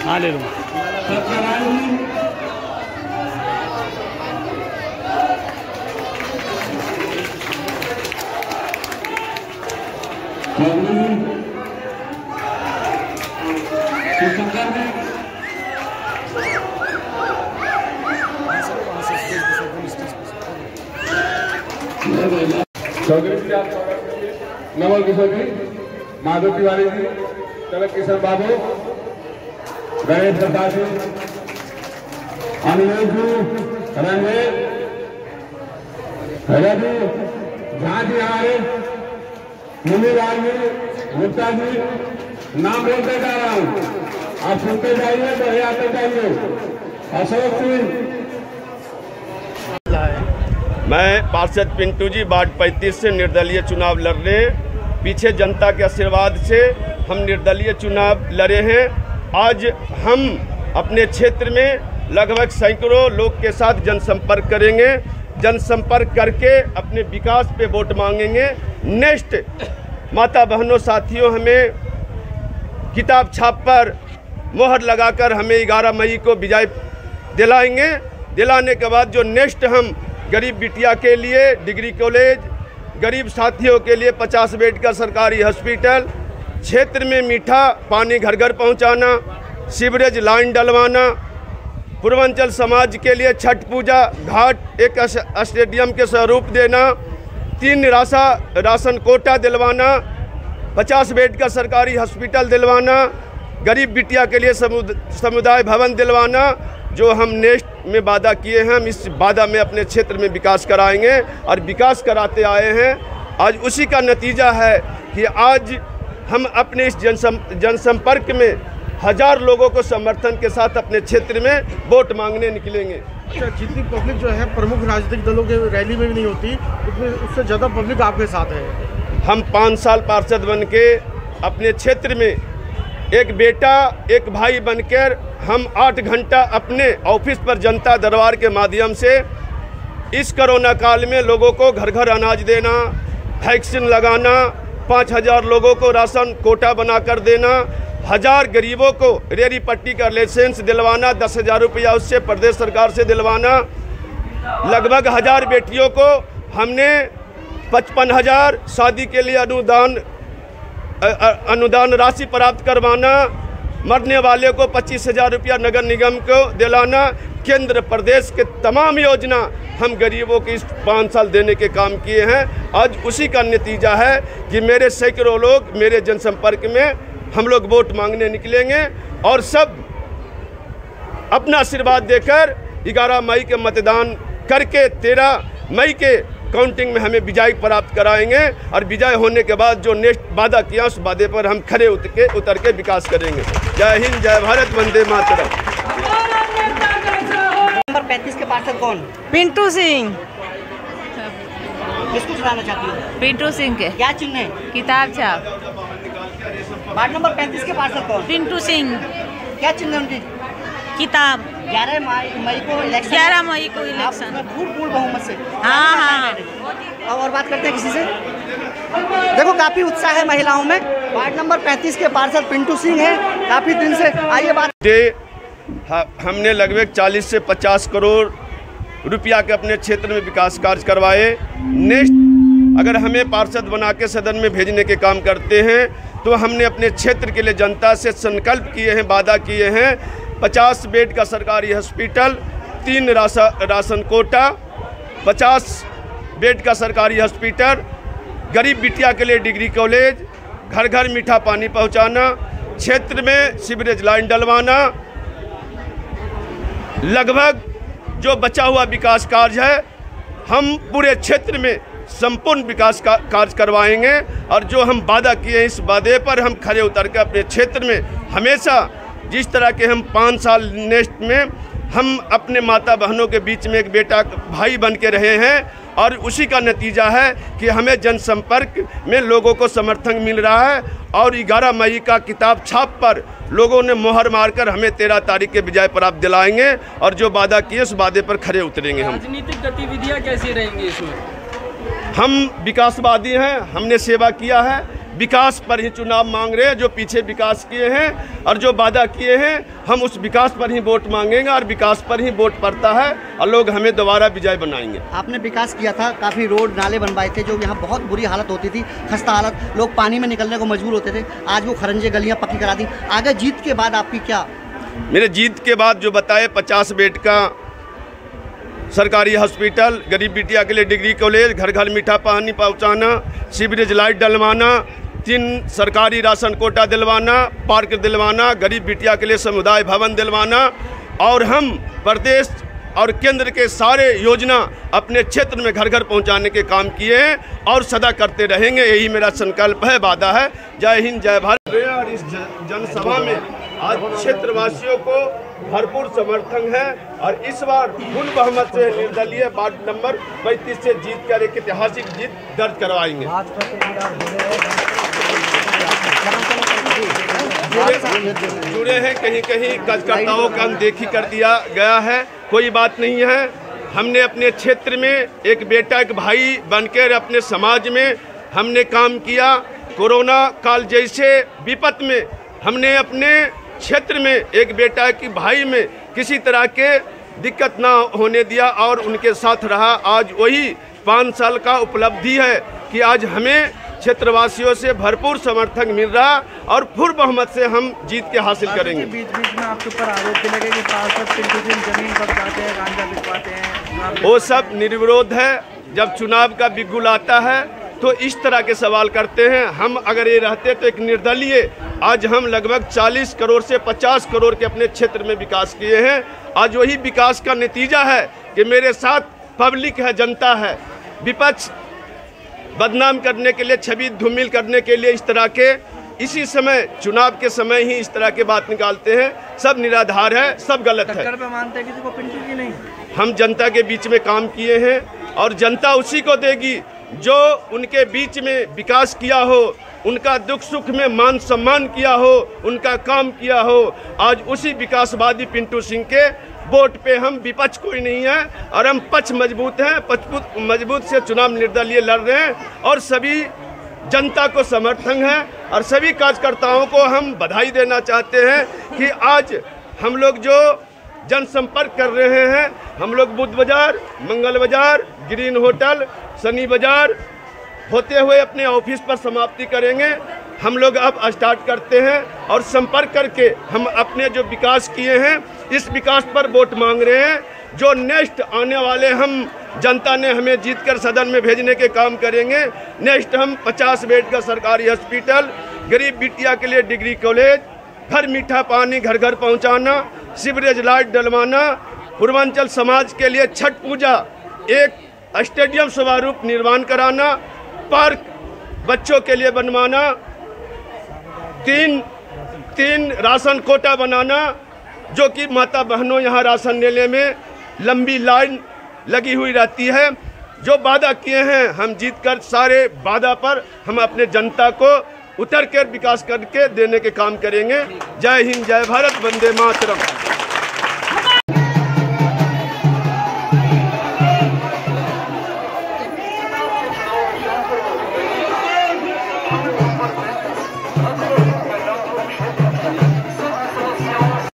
हाँ ले लूँगा। नवल किशोर जी, माधव तिवारी जी, तिलक किशन बाबू, गणेश प्रसाद जी, अनिल जी, रणवीर, रवि, जहाँ जी हमारे मुनि लाल जी, गुप्ता जी, नाम बोलते जा रहा हूँ, आप सुनते जाइए, बढ़िया आते जाइए। अशोक सिंह। मैं पार्षद पिंटू जी वार्ड 35 से निर्दलीय चुनाव लड़ रहे हैं। पीछे जनता के आशीर्वाद से हम निर्दलीय चुनाव लड़े हैं। आज हम अपने क्षेत्र में लगभग सैकड़ों लोग के साथ जनसंपर्क करेंगे। जनसंपर्क करके अपने विकास पे वोट मांगेंगे। नेक्स्ट माता बहनों साथियों, हमें किताब छाप पर मोहर लगाकर हमें 11 मई को विजय दिलाएंगे। दिलाने के बाद जो नेक्स्ट हम गरीब बिटिया के लिए डिग्री कॉलेज, गरीब साथियों के लिए 50 बेड का सरकारी हॉस्पिटल, क्षेत्र में मीठा पानी घर घर पहुंचाना, सीवरेज लाइन डलवाना, पूर्वांचल समाज के लिए छठ पूजा घाट एक स्टेडियम के स्वरूप देना, 3 राशन कोटा दिलवाना, 50 बेड का सरकारी हॉस्पिटल दिलवाना, गरीब बिटिया के लिए समुदाय भवन दिलवाना। जो हम नेक्स्ट में वादा किए हैं, हम इस वादा में अपने क्षेत्र में विकास कराएंगे और विकास कराते आए हैं। आज उसी का नतीजा है कि आज हम अपने इस जनसंपर्क में 1000 लोगों को समर्थन के साथ अपने क्षेत्र में वोट मांगने निकलेंगे। जितनी पब्लिक जो है प्रमुख राजनीतिक दलों के रैली में भी नहीं होती, उससे ज़्यादा पब्लिक आपके साथ है। हम 5 साल पार्षद बन के अपने क्षेत्र में एक बेटा एक भाई बनकर हम 8 घंटा अपने ऑफिस पर जनता दरबार के माध्यम से इस कोरोना काल में लोगों को घर घर अनाज देना, वैक्सीन लगाना, 5000 लोगों को राशन कोटा बनाकर देना, 1000 गरीबों को रेहड़ी पट्टी का लाइसेंस दिलवाना, 10,000 रुपया उससे प्रदेश सरकार से दिलवाना, लगभग 1000 बेटियों को हमने 55,000 शादी के लिए अनुदान राशि प्राप्त करवाना, मरने वाले को 25,000 रुपया नगर निगम को दिलाना, केंद्र प्रदेश के तमाम योजना हम गरीबों की इस 5 साल देने के काम किए हैं। आज उसी का नतीजा है कि मेरे सैकड़ों लोग मेरे जनसंपर्क में हम लोग वोट मांगने निकलेंगे और सब अपना आशीर्वाद देकर 11 मई के मतदान करके 13 मई के काउंटिंग में हमें विजय प्राप्त कराएंगे और विजय होने के बाद जो नेक्स्ट वादा किया उस वादे पर हम खड़े उतर के विकास करेंगे। जय हिंद, जय भारत, वंदे मातरम। नंबर 35 के पार्षद कौन? पिंटू सिंह। किसको चुनाना चाहती हो? पिंटू सिंह के। क्या चिन्ह है? किताब छाप। वार्ड नंबर 35 के पार्षद कौन? पिंटू सिंह। क्या चिन्ह है उनकी? किताब। 11 मई को इलेक्शन। 11 मई को इलेक्शन। पूर्ण बहुमत से। हाँ। और बात करते हैं किसी से। देखो काफी उत्साह है महिलाओं में। वार्ड नंबर 35 के पार्षद पिंटू सिंह हैं, काफी दिन से। आइए बात। हमने लगभग 40 से 50 करोड़ रुपया के अपने क्षेत्र में विकास कार्य करवाए। नेक्स्ट अगर हमें पार्षद बना के सदन में भेजने के काम करते हैं तो हमने अपने क्षेत्र के लिए जनता से संकल्प किए हैं, वादा किए हैं, 50 बेड का सरकारी हॉस्पिटल, 3 राशन कोटा, 50 बेड का सरकारी हॉस्पिटल, गरीब बिटिया के लिए डिग्री कॉलेज, घर घर मीठा पानी पहुंचाना, क्षेत्र में सीवरेज लाइन डलवाना, लगभग जो बचा हुआ विकास कार्य है हम पूरे क्षेत्र में संपूर्ण विकास का कार्य करवाएंगे और जो हम वादा किए हैं इस वादे पर हम खड़े उतर कर अपने क्षेत्र में हमेशा जिस तरह के हम 5 साल नेक्स्ट में हम अपने माता बहनों के बीच में एक बेटा भाई बन के रहे हैं और उसी का नतीजा है कि हमें जनसंपर्क में लोगों को समर्थन मिल रहा है और 11 मई का किताब छाप पर लोगों ने मोहर मारकर हमें 13 तारीख के विजय प्राप्त दिलाएंगे और जो वादा किए उस वादे पर खड़े उतरेंगे। हम राजनीतिक गतिविधियाँ कैसी रहेंगी इसमें? हम विकासवादी हैं, हमने सेवा किया है, विकास पर ही चुनाव मांग रहे हैं। जो पीछे विकास किए हैं और जो वादा किए हैं, हम उस विकास पर ही वोट मांगेंगे और विकास पर ही वोट पड़ता है और लोग हमें दोबारा विजय बनाएंगे। आपने विकास किया था, काफ़ी रोड नाले बनवाए थे, जो यहाँ बहुत बुरी हालत होती थी, खस्ता हालत, लोग पानी में निकलने को मजबूर होते थे। आज वो खरंजे गलियाँ पक्की करा दी। आगे जीत के बाद आपकी क्या? मेरे जीत के बाद जो बताए 50 बेड का सरकारी हॉस्पिटल, गरीब बिटिया के लिए डिग्री कॉलेज, घर घर मीठा पानी पहुंचाना, सीवरेज लाइट डलवाना, 3 सरकारी राशन कोटा दिलवाना, पार्क दिलवाना, गरीब बिटिया के लिए समुदाय भवन दिलवाना, और हम प्रदेश और केंद्र के सारे योजना अपने क्षेत्र में घर घर पहुंचाने के काम किए हैं और सदा करते रहेंगे। यही मेरा संकल्प है, वादा है। जय हिंद, जय भारत। और इस जनसभा में आज क्षेत्रवासियों को भरपूर समर्थन है और इस बार पूर्ण बहुमत से निर्दलीय वार्ड नंबर 35 से जीत कर एक ऐतिहासिक जीत दर्ज करवाएंगे। जुड़े हैं, कहीं कहीं कार्यकर्ताओं का अनदेखी कर दिया गया है। कोई बात नहीं है। हमने अपने क्षेत्र में एक बेटा एक भाई बनकर अपने समाज में हमने काम किया। कोरोना काल जैसे विपत में हमने अपने क्षेत्र में एक बेटा एक भाई में किसी तरह के दिक्कत ना होने दिया और उनके साथ रहा। आज वही 5 साल का उपलब्धि है कि आज हमें क्षेत्रवासियों से भरपूर समर्थन मिल रहा और पूर्ण बहुमत से हम जीत के हासिल करेंगे। बीच बीच में आपके ऊपर आरोप भी लगे कि पार्षद पिंटू सिंह जमीन पर जाते हैं, गांजा बिकवाते हैं। वो सब निर्विरोध है। जब चुनाव का बिगुल आता है तो इस तरह के सवाल करते हैं। हम अगर ये रहते तो एक निर्दलीय आज हम लगभग 40 करोड़ से 50 करोड़ के अपने क्षेत्र में विकास किए हैं। आज वही विकास का नतीजा है कि मेरे साथ पब्लिक है, जनता है। विपक्ष बदनाम करने के लिए, छवि धूमिल करने के लिए इस तरह के इसी समय चुनाव के समय ही इस तरह के बात निकालते हैं। सब निराधार है, सब गलत है। टक्कर पे मानते हैं किसी को पिंटू की नहीं। हम जनता के बीच में काम किए हैं और जनता उसी को देगी जो उनके बीच में विकास किया हो, उनका दुख सुख में मान सम्मान किया हो, उनका काम किया हो। आज उसी विकासवादी पिंटू सिंह के वोट पे हम विपक्ष कोई नहीं है और हम पक्ष मजबूत हैं। पक्ष मजबूत से चुनाव निर्दलीय लड़ रहे हैं और सभी जनता को समर्थन है और सभी कार्यकर्ताओं को हम बधाई देना चाहते हैं कि आज हम लोग जो जनसंपर्क कर रहे हैं, हम लोग बुद्ध बाजार, मंगल बाजार, ग्रीन होटल, शनि बाजार होते हुए अपने ऑफिस पर समाप्ति करेंगे। हम लोग अब स्टार्ट करते हैं और संपर्क करके हम अपने जो विकास किए हैं इस विकास पर वोट मांग रहे हैं। जो नेक्स्ट आने वाले हम जनता ने हमें जीतकर सदन में भेजने के काम करेंगे। नेक्स्ट हम 50 बेड का सरकारी हॉस्पिटल, गरीब बिटिया के लिए डिग्री कॉलेज, घर मीठा पानी घर घर पहुंचाना, सीवरेज लाइट डलवाना, पूर्वांचल समाज के लिए छठ पूजा, एक स्टेडियम स्वरूप निर्माण कराना, पार्क बच्चों के लिए बनवाना, 3 राशन कोटा बनाना, जो कि माता बहनों यहाँ राशन लेने में लंबी लाइन लगी हुई रहती है। जो वादा किए हैं हम जीतकर सारे वादा पर हम अपने जनता को उतर कर विकास करके देने के काम करेंगे। जय हिंद, जय भारत, वंदे मातरम।